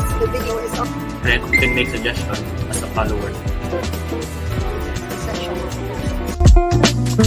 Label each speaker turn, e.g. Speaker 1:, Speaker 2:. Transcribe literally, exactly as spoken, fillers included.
Speaker 1: the video is on.
Speaker 2: Right, you can make suggestions as a follower.
Speaker 1: Session.